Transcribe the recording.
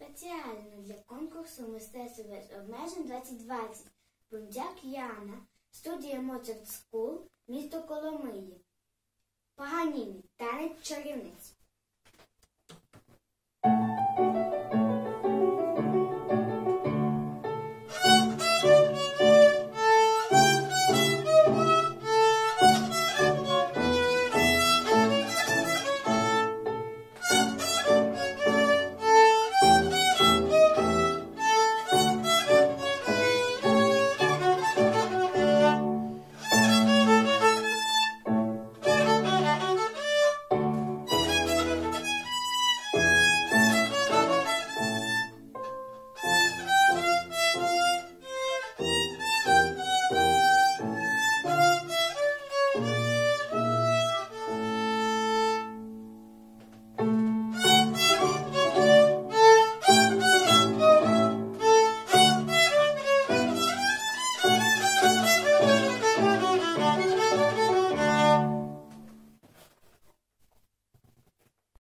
Спеціально для конкурсу «Мистецтво без обмежень 2020» Бундяк Яна, студія Mozart School, місто Коломиї. Паганіні. Танець чарівниць.